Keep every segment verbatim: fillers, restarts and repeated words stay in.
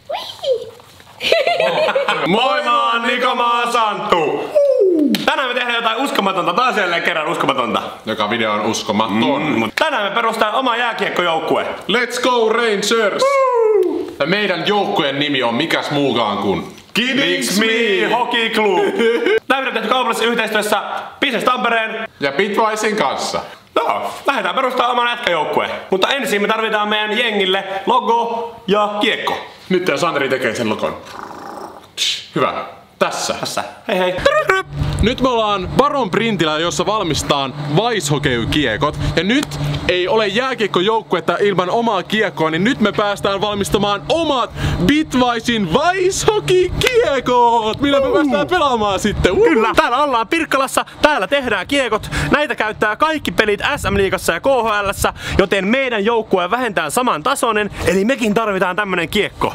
Moi, mä oon Niko, mä oon Santtu. Tänään me tehdään jotain uskomatonta, taas jälleen kerran uskomatonta. Joka video on uskomaton. Mm. Tänään me perustetaan oma jääkiekkojoukkue. Let's go Rangers! Woo! Ja meidän joukkueen nimi on mikäs muukaan kuin Kiddings Me Hockey Club. Tää video on tehty kaupallisessa yhteistyössä Business Tampereen ja Bitwisen kanssa. No, lähdetään perustamaan oman jätkäjoukkueen. Mutta ensin me tarvitaan meidän jengille logo ja kiekko. Nyt tää Sandri tekee sen logon. Hyvä. Tässä. Tässä. Hei hei. Nyt me ollaan Baron Printillä, jossa valmistetaan Weisshockey-kiekot. Ja nyt ei ole jääkiekkojoukkuetta ilman omaa kiekkoa, niin nyt me päästään valmistamaan omat Bitwisen Weisshockey-kiekot, millä me päästään pelaamaan sitten. Uhuh. Kyllä. Täällä ollaan Pirkkalassa, täällä tehdään kiekot. Näitä käyttää kaikki pelit S M-liigassa ja K H L:ssä, joten meidän joukkue vähentään saman tasoinen, eli mekin tarvitaan tämmönen kiekko.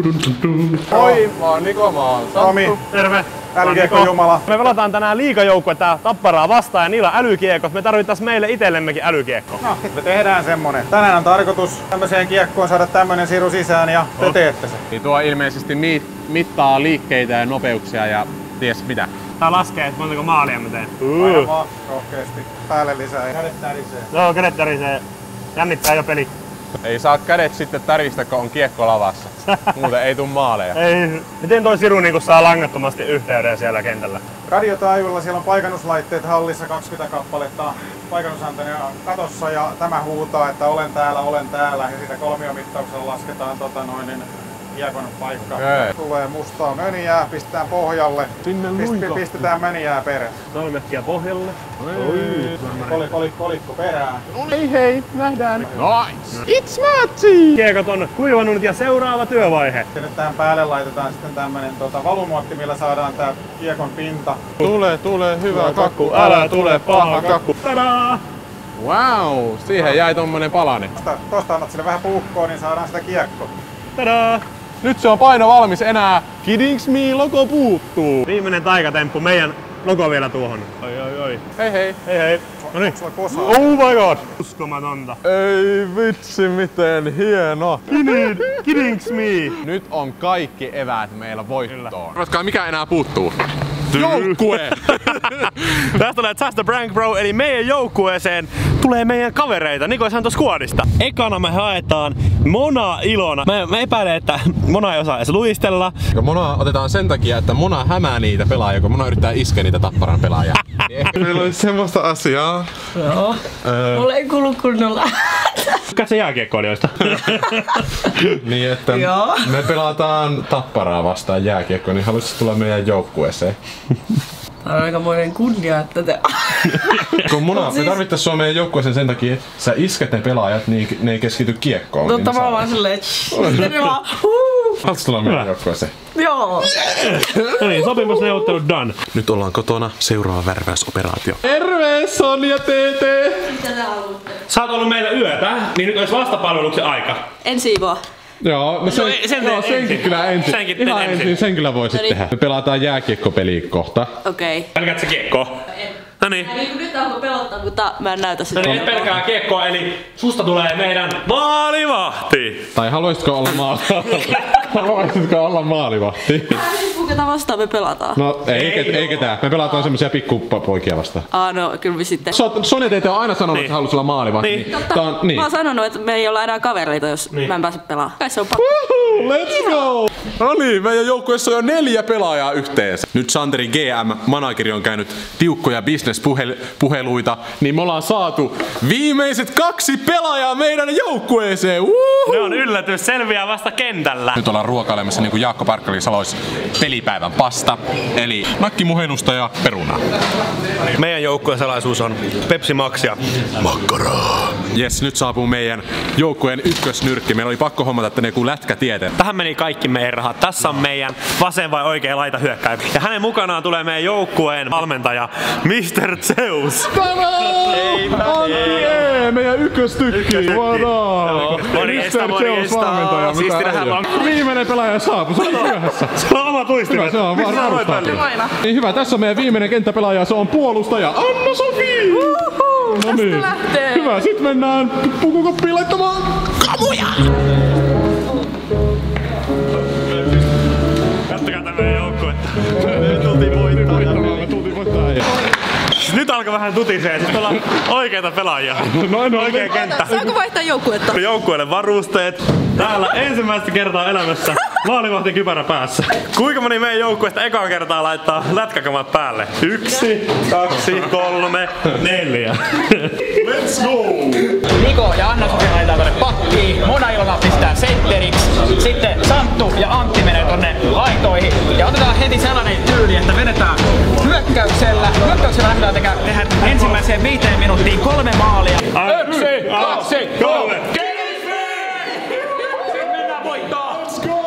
Moi, mä oon Niko, mä oon Sami. Terve. Älykiekko Jumala. Me pelataan tänään liigajoukkuetta Tapparaa vastaan ja niillä on älykiekot. Me tarvittais meille itsellemmekin älykiekko. No, me tehdään semmonen. Tänään on tarkoitus tämmöiseen kiekkoon saada tämmönen siru sisään ja te teette se. Niin tuo ilmeisesti mit, mittaa liikkeitä ja nopeuksia ja ties mitä. Tää laskee, että montako maalia mä teen. Aina vaan rohkeesti. Päälle lisää. Kädet tärisee. Joo, kädet tärisee. Jännittää jo peli. Ei saa kädet sitten täristä, kun on kiekko lavassa. Muuten ei tuu maaleja. Ei. Miten toi siru niinku saa langattomasti yhteyden siellä kentällä? Radiotaajuilla siellä on paikannuslaitteet hallissa, kaksikymmentä kappaletta paikannusantennia katossa ja tämä huutaa, että olen täällä, olen täällä ja siitä kolmiomittauksella lasketaan tota noin niin kiekon paikka. Okay. Tulee mustaa mönjää, pistetään pohjalle, Pist, pistetään mönjää perään. Sormekkia pohjalle. Kolikko, kolikko, kolikko perään. Hei hei, nähdään. Nice! It's matchy! Kiekot on kuivannut ja seuraava työvaihe. Nyt tähän päälle laitetaan sitten tämmönen tota, valumuotti, millä saadaan tää kiekon pinta. Tule, tule, hyvä kakku, älä tule paha kakku. Tadaa! Wow, siihen jäi tommonen palanen. Tosta, tosta annat sille vähän puukkoa, niin saadaan sitä kiekkoa. Tadaa! Nyt se on paino valmis, enää Kiddings Me logo puuttuu. Viimeinen taikatemppu, meidän logo vielä tuohon. Oi oi oi. Hei hei. Hei hei. Noniin. Onks sulla kosaa? Oh my god. Uskomatonta. Ei vitsi, miten hieno. Kiddings Me. Nyt on kaikki eväät meillä voittoon. Arvatkaa, mikä enää puuttuu? Joukkue! Tästä tulee Just a Prank Bro, eli meidän joukkueeseen tulee meidän kavereita Niko ja Santo Squadista. Ekana me haetaan Mona Ilona. Mä, mä epäilen, että Mona ei osaa edes luistella. Mona otetaan sen takia, että Mona hämää niitä pelaajia, kun Mona yrittää iskeä niitä Tapparan pelaajia. Meillä olisi semmoista asiaa. Joo. Öö. Mulla ei kuulu kunnolla. Tykkäät sä jääkiekkoilijoista? Niin, että Joo. me pelataan Tapparaa vastaan jääkiekkoa, niin haluaisit tulla meidän joukkueeseen? Tää on aikamoinen kunnia, että te... Kun Mona, siis... me tarvittais sua meidän joukkueeseen sen takia, että sä isket ne pelaajat, niin ne ei keskity kiekkoon. Totta niin mä vaan silleen, että ne vaan huu. Haluatko tulla meidän joukkueeseen? Joo. No niin, sopimusneuvottelut done. Nyt ollaan kotona, seuraava värväysoperaatio. Terve Sonja T T! Mitä tää haluatte? Sä oot ollut meillä yötä, niin nyt olisi vastapalveluksen aika. En siivoo. Joo, no, sen, No, sen joo, te- senkin ensin. kyllä ensin. Senkin Ihan teet ensin. ensin. Sen kyllä voisit Noniin. tehdä. Me pelataan jääkiekkopeliä kohta. Okei. Okay. Pelkäätkö sä kiekkoa? En. No niin. Niin kuin nyt alkoi pelottaa, mutta mä en näytä sitä. No niin, et pelkää kiekkoa, eli susta tulee meidän maalivahti. Tai haluaisitko olla maalivahti? Haluaisitko olla maalivahti? Ketä vastaan me pelataan? No ei, ei, ei ketään. Me pelataan semmosia pikkupoikia vastaan. Aa no, kyllä sitten. So, Sonja T T on aina sanonut, Niin. että haluaisi olla maalivahti. Niin. Niin. Totta. Tää on, niin. Mä oon sanonut, että me ei olla enää kavereita, jos Niin. mä en pääse pelaamaan. Kai se on pakko. Let's go! No niin, meidän joukkueessa on jo neljä pelaajaa yhteensä. Nyt Santerin G M-manageri on käynyt tiukkoja business-puheluita, niin me ollaan saatu viimeiset kaksi pelaajaa meidän joukkueeseen. Uhuhu. Ne on yllätys, selviää vasta kentällä. Nyt ollaan ruokailemassa niin kuin Jaakko Parkkali sanoisi pelipäivän pasta, eli nakkimuhennusta ja perunaa. Meidän joukkueen salaisuus on Pepsi Max ja makkaraa. Jes, nyt saapuu meidän joukkueen ykkösnyrkki. Meillä oli pakko hommata tänne joku lätkätiete. Tähän meni kaikki meidän rahat. Tässä on meidän vasen vai oikea laita hyökkäjä. Ja hänen mukanaan tulee meidän joukkueen valmentaja mister Zeus. Antti E, meidän ykköstykki. What up? Morjesta, morjesta. Siisti nähdä vaan. Viimeinen pelaaja saapu, se on myöhässä. Se on oma tuistimet. Hyvä, se on vaan arvostaa. Niin hyvä, tässä on meidän viimeinen kenttäpelaaja, se on puolustaja Anna-Sofi. No niin. lähtee. Hyvä, sit mennään pukukoppiin laittamaan kamuja. Me tultiin voittaa. Me tultiin voittaa. Nyt alkaa vähän tutisee, siis ollaan oikeita pelaajia. Noin on. Oikea kenttä. Saanko vaihtaa joukkuetta? Joukkueelle varusteet. Täällä ensimmäistä kertaa elämässä maalivahti kypärä päässä. Kuinka moni meidän joukkueesta ekaa kertaa laittaa lätkäkamat päälle? Yksi, kaksi, kolme, neljä. Let's go! Niko ja Anna-Sofi laitetaan tonne pakkiin, Mona Ilona pistää sentteriksi, sitten Santtu ja Antti menee tonne laitoihin ja otetaan heti sellainen tyyli, että vedetään hyökkäyksellä. Hyökkäyksellä lähdetään tehdä, tehdä ensimmäiseen viiteen minuuttiin kolme maalia. Yksi, kaksi, kolme! Sitten mennään voittaa! Let's go!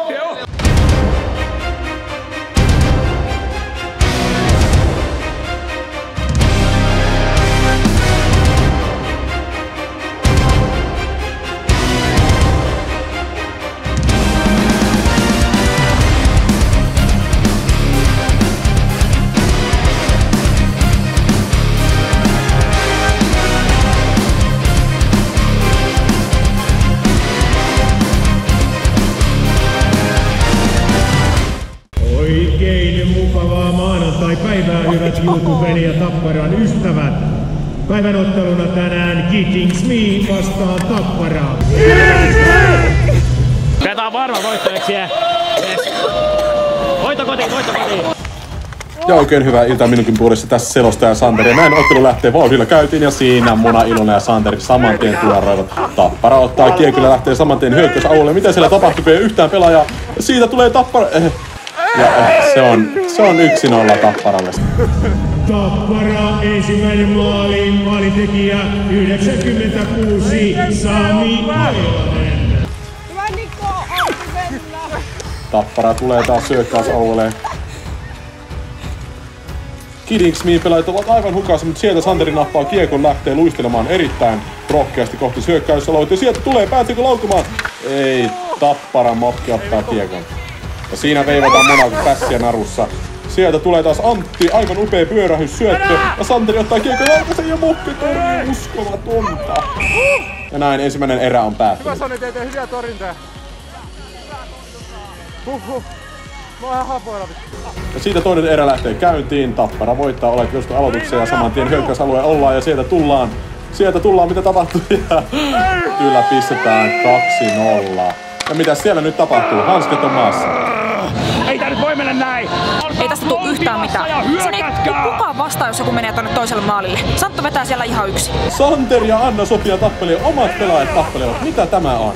Oikein mukavaa maanantai-päivää, hyvät YouTuben ja Tapparan ystävät. Päivän otteluna tänään Kidding Me vastaan Tapparaa. Tämä on varma voittajaksi. Yes. Voitto kotiin, voitto kotiin. Ja oikein hyvää iltaa minunkin puolesta tässä selostaja Santeri. Näin ottelu lähtee vauhdilla käytiin ja siinä Mona Ilona ja Santeri saman tien tuoroivat. Tappara ottaa kiekillä, lähtee saman tien hyökkäysalueelle. Mitä siellä tapahtuu, kun ei yhtään pelaajaa? Siitä tulee Tappara. Ja se on, se on yksi nolla Tapparalle. Tappara ensimmäinen maali, maalintekijä yhdeksänkymmentäkuusi, Sami Ailanen. Hyvä Niko, Antti Venla. Tappara tulee taas syökkäysalueelle. Kidding Me pelaajat ovat aivan hukassa, mutta sieltä Santeri nappaa kiekon, lähtee luistelemaan erittäin rohkeasti kohti syökkäysalueita. Ja sieltä tulee, pääseekö laukumaan? Ei, Tappara mokki ottaa kiekon. Ja siinä veivataan Monalta pässiä narussa. Sieltä tulee taas Antti, aivan upea pyörähys, syöttö. Ja Santeri ottaa kiekon laukasen ja mokki torjuu, uskomatonta. Ja näin ensimmäinen erä on päättynyt. Hyvä Sani, teette hyviä torjuntoja. Huhhuh. Mä oon ihan hapoilla. Ja siitä toinen erä lähtee käyntiin. Tappara voittaa, olet just aloituksen ja saman tien hyökkäysalueen ollaan ja sieltä tullaan. Sieltä tullaan, mitä tapahtuu. Ja kyllä pistetään kaksi nolla. Ja mitä siellä nyt tapahtuu? Hanskat on maassa. Ei tää nyt voi mennä näin! Ei tästä tuu yhtään mitään. Siinä ei tuu kukaan vastaan, jos joku menee tonne toiselle maalille. Santtu vetää siellä ihan yksin. Santeri ja Anna-Sofia tappelevat, omat pelaajat tappelevat. Mitä tämä on?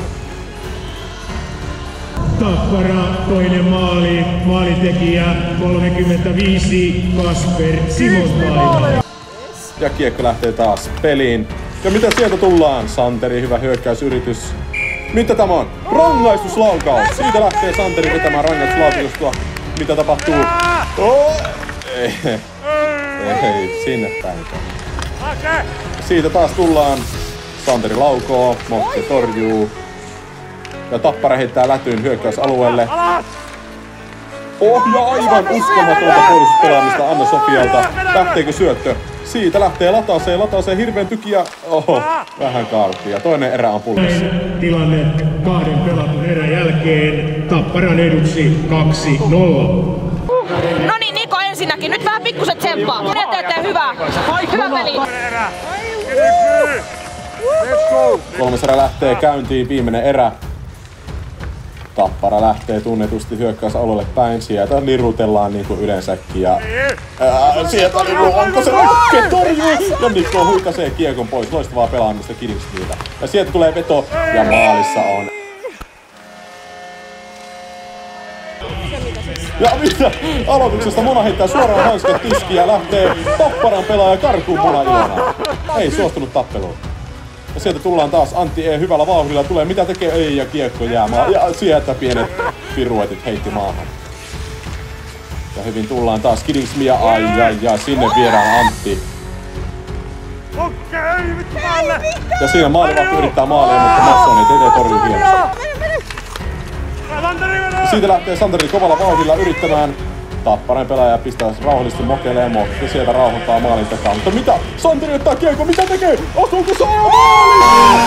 Tappara toinen maali, maalintekijä kolmekymmentäviisi, Kasper Simontainen. Ja kiekko lähtee taas peliin. Ja mitä sieltä tullaan? Santeri, hyvä hyökkäysyritys. Mitä tämä on? Rangaistuslaukaus! Siitä lähtee Santeri vetämään rangaistuslaukaustua. Mitä tapahtuu? Oh! Ei, ei, sinne päin. Siitä taas tullaan. Santeri laukoo, Mokki torjuu. Ja Tappara heittää lätyyn hyökkäysalueelle. Oh, ja aivan uskomatonta puolustuspelaamista Anna-Sofialta. Lähteekö syöttö? Siitä lähtee lataaseen, lataaseen hirveän tykiä. Oho, vähän kaartia. Toinen erä on pullissa. Tilanne kahden pelatun erän jälkeen Tapparan eduksi kaksi nolla. No niin Niko ensinnäkin, nyt vähän pikkuset tsemppaa. Minä teette hyvää. Hyvä peli. Kolmas erä lähtee käyntiin, viimeinen erä. Tappara lähtee tunnetusti hyökkäysalueelle päin. Sieltä lirutellaan niin kuin yleensäkin. Ja, ää, sieltä liru, onko se Rokke torjuu? Ja Niko huikasee kiekon pois. Loistavaa pelaamista Kidding Meiltä. Ja sieltä tulee veto ja maalissa on. Ja mitä? Aloituksesta Mona heittää suoraan hanskat tiskiin ja lähtee Tapparan pelaaja karkuun Mona Ilona. Ei suostunut tappeluun. Ja sieltä tullaan taas Antti E. hyvällä vauhdilla. Tulee mitä tekee, ei ja kiekko jää maahan. Ja sieltä pienet piruetit heitti maahan. Ja hyvin tullaan taas Kidding Me ja ai ai ai sinne viedään Antti. Ja siinä maalivahti yrittää maalia, mutta Masson ei torjuu hienosti. Siitä lähtee Santeri kovalla vauhdilla yrittämään. Tapparan pelaaja pistää rauhallisesti Mokelle ja Mokki sieltä rauhoittaa maalin takaa. Mutta mitä? Santeri ottaa kiekko, mitä tekee? Osuuko se maali?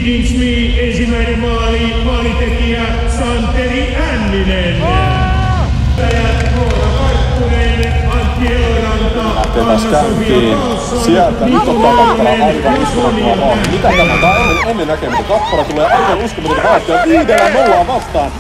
Kicking Smee ensimmäinen maali, maalitekijä Santeri Hänninen. Täjät Noora Karttunen, Antti Eloranta, Lähtetäs käyntiin. Sieltä nyt ottaa Tappara aivan uskomattomaa maali. Mitä tämä? Tää on ennen, ennen näkemistä. Tappara tulee aivan uskomaton vaihto ja viidellä nollaan vastaan.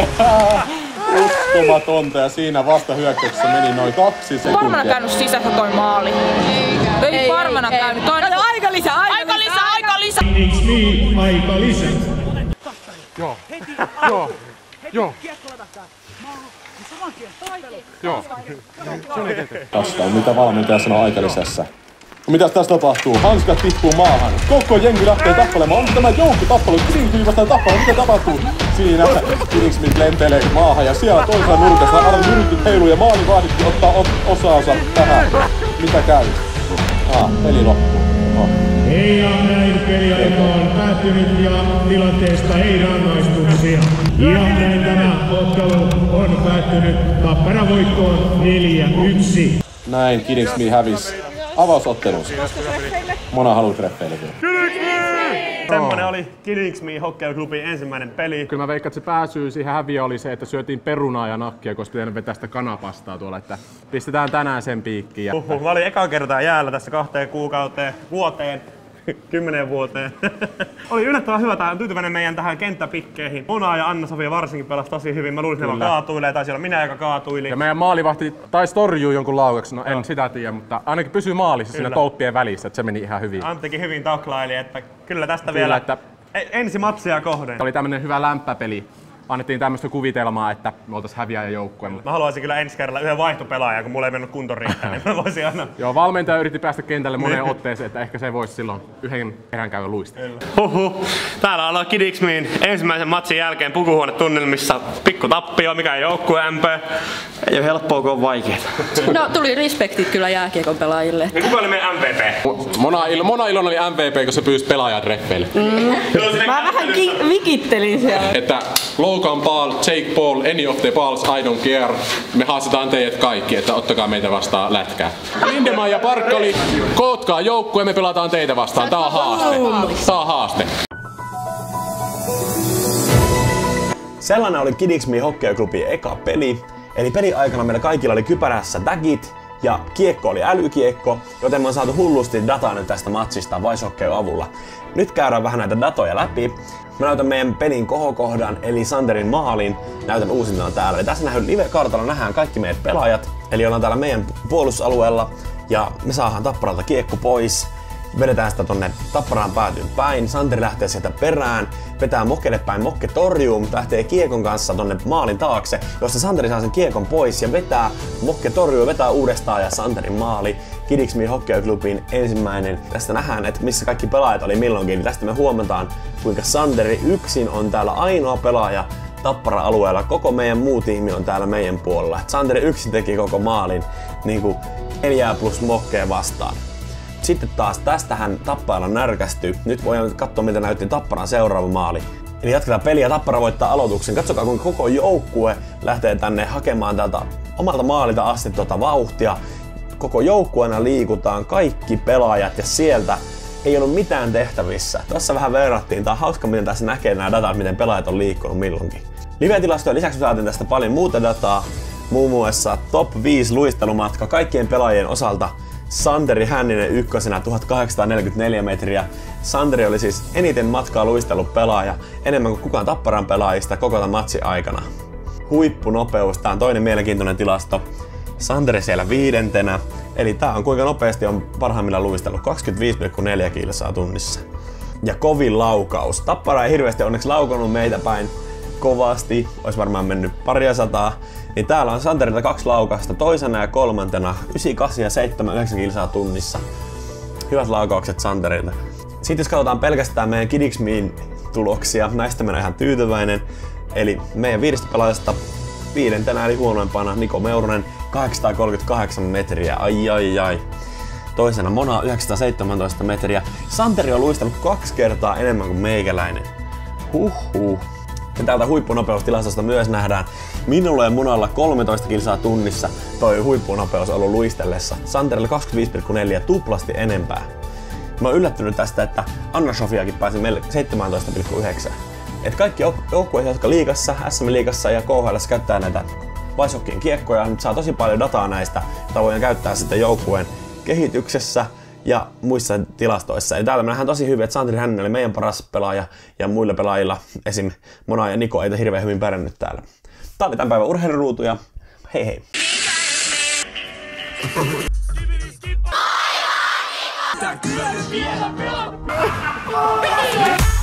Uskomatonta ja siinä vasta hyökkäyksessä meni noin kaksi sekuntia. Varmana käynyt sisässä toi maali. Ei, ei varmana ei, käynyt. Toi on aika lisä, aika lisä, aika lisä. Kicking Smee, aika lisä. Joo, joo, joo. Joo. Vastaan, mitä valmentaja sanoo aikalisässä. No mitäs tässä tapahtuu? Hanskat tippuu maahan. Koko jengi lähtee tappelemaan. Onko tämä joukko tappelu? Kiddingsmee vastaan tappelu. Mitä tapahtuu? Siinä Kiddingsmee lentelee maahan ja siellä toisella nurkassa Arn nyrkit heiluu ja maalivahditkin ottaa osaansa tähän. Mitä käy? Ah, peli loppuu. Oh. Ei ja näin peliaika on päättynyt ja tilanteesta ei rangaistuksia. Ja näin tämä ottelu on päättynyt Tappara voittoon neljä yksi. Näin Kiddingsmee hävisi avausottelunsa. Mona haluaa treffeille vielä. Semmonen oli Kiddingsmee Hockey-klubin ensimmäinen peli. Kyllä mä veikkaan, että se pääsyy siihen häviö oli se, että syötiin perunaa ja nakkia, koska pitänyt vetää sitä kanapastaa tuolla, että pistetään tänään sen piikkiin. Ja... Uhuh, mä olin eka kertaa jäällä tässä kahteen kuukauteen, vuoteen, kymmeneen vuoteen. Oli yllättävän hyvä, tää on tyytyväinen meidän tähän kenttäpikkeihin. Mona ja Anna-Sofia varsinkin pelasi tosi hyvin. Mä luulin, että ne vaan kaatuilee, taisi olla minä, joka kaatuili. Ja meidän maalivahti taisi torjua jonkun laukaksi, no en no. sitä tiedä, mutta ainakin pysyy maalissa kyllä siinä tolppien välissä, että se meni ihan hyvin. Anttikin hyvin taklaili, että kyllä tästä kyllä, vielä että... ensi matsia kohden. Oli tämmönen hyvä lämpäpeli. Annettiin tämmöistä kuvitelmaa, että me oltais häviäjäjoukkue. Mä haluaisin kyllä ensi kerralla yhden vaihtopelaajan, kun mulla ei mennyt kunto riittää, niin mä voisin aina... Joo, valmentaja yritti päästä kentälle moneen otteeseen, että ehkä se voisi silloon yhden erän käydä luistella. Huhhuh. Täällä ollaan Kiddingsmeen ensimmäisen matsin jälkeen pukuhuonetunnelmissa. Pikku tappio, mikä ei joukkue M P. Ei oo helppoa, kun on vaikeeta. No tuli respektit kyllä jääkiekon pelaajille. Ja kuka oli meidän M V P? Mona, Il- Mona Ilon oli M V P, kun se pyysi pelaajat reffeille. Mm. Mä vähän ki- vikittelin siellä. Että Logan Paul, Jake Paul, any of the balls, I don't care. Me haastetaan teidät kaikki, että ottakaa meitä vastaan lätkää. Lindemann ja Parkkali, kootkaa joukkue, me pelataan teitä vastaan. Tää on haaste. Tää on haaste. Sellainen oli Kiddingsmee Hockey-klubin eka peli. Eli peli aikana meillä kaikilla oli kypärässä tagit ja kiekko oli älykiekko, joten me on saatu hullusti dataa nyt tästä matsista Vice Hockeyn avulla. Nyt käydään vähän näitä datoja läpi. Mä näytän meidän pelin kohokohdan, eli Santerin maalin. Näytän uusintaan täällä. Eli tässä nähdään live-kartalla nähdään kaikki meidän pelaajat. Eli ollaan täällä meidän puolustusalueella ja me saadaan Tapparalta kiekko pois. Vedetään sitä tonne Tapparaan päätyyn päin. Santeri lähtee sieltä perään, vetää Mokkelle päin. Mokke torjuu, mutta lähtee kiekon kanssa tonne maalin taakse, jossa Santeri saa sen kiekon pois ja vetää. Mokke torjuu, vetää uudestaan ja Santerin maali. Kiddingsmee Hockey-klubin ensimmäinen. Tästä nähdään, että missä kaikki pelaajat oli milloinkin. Tästä me huomataan, kuinka Santeri yksin on täällä ainoa pelaaja Tappara-alueella. Koko meidän muu tiimi on täällä meidän puolella. Santeri yksin teki koko maalin niin kuin neljä plus Mokkeen vastaan. Sitten taas tästähän Tappara närkästyy. Nyt voidaan katsoa, mitä näytti Tapparan seuraava maali. Eli jatketaan peliä, Tappara voittaa aloituksen. Katsokaa, kuinka koko joukkue lähtee tänne hakemaan täältä omalta maalilta asti tuota vauhtia. Koko joukkueena liikutaan, kaikki pelaajat ja sieltä ei ollut mitään tehtävissä. Tässä vähän verrattiin. Tää on hauska, miten tässä näkee nämä datat, miten pelaajat on liikkunut milloinkin. Live-tilastojen lisäksi saatiin tästä paljon muuta dataa. Muun muassa top viisi luistelumatka kaikkien pelaajien osalta. Santeri Hänninen ykkösenä tuhatkahdeksansataaneljäkymmentäneljä metriä. Santeri oli siis eniten matkaa luistellut pelaaja, enemmän kuin kukaan Tapparan pelaajista koko tämän matsin aikana. Huippunopeus, tää on toinen mielenkiintoinen tilasto. Santeri siellä viidentenä, eli tää on kuinka nopeasti on parhaimmillaan luistellut, kaksikymmentäviisi pilkku neljä kilsaa tunnissa. Ja kovin laukaus. Tappara ei hirveästi onneksi laukonut meitä päin kovasti, olisi varmaan mennyt paria sataa. Niin täällä on Santerilta kaksi laukausta, toisena ja kolmantena yhdeksänkymmentäkahdeksan ja seitsemän yhdeksän kilsaa tunnissa. Hyvät laukaukset Santerilta. Sitten jos katsotaan pelkästään meidän Kiddingsmeen tuloksia, näistä mä oon ihan tyytyväinen. Eli meidän viidestä pelaajasta viidentenä eli huonoimpana Niko Meuronen kahdeksansataakolmekymmentäkahdeksan metriä, ai ai ai. Toisena Mona yhdeksänsataaseitsemäntoista metriä. Santeri on luistanut kaksi kertaa enemmän kuin meikäläinen. Huhhuh. Ja täältä huippunopeustilastosta myös nähdään minulla ja Monalla kolmetoista kilsaa tunnissa toi huippunopeus ollut luistellessa. Santerilla kaksikymmentäviisi pilkku neljä tuplasti enempää. Mä oon yllättynyt tästä, että Anna-Sofiakin pääsi meille seitsemäntoista pilkku yhdeksän. Et kaikki joukkueet, jotka liigassa, S M-liigassa ja K H L:ssä käyttää näitä Vice-hockeyn kiekkoja, nyt saa tosi paljon dataa näistä, jota voidaan käyttää sitten joukkueen kehityksessä ja muissa tilastoissa. Eli täällä me nähdään tosi hyvin, että Santeri Hänninen oli meidän paras pelaaja ja muilla pelaajilla, esim. Mona ja Niko, ei hirveän hyvin pärjännyt täällä. Tää oli tämän päivän urheiluruutu ja hei hei! Tää kyllä nyt vielä pelaa!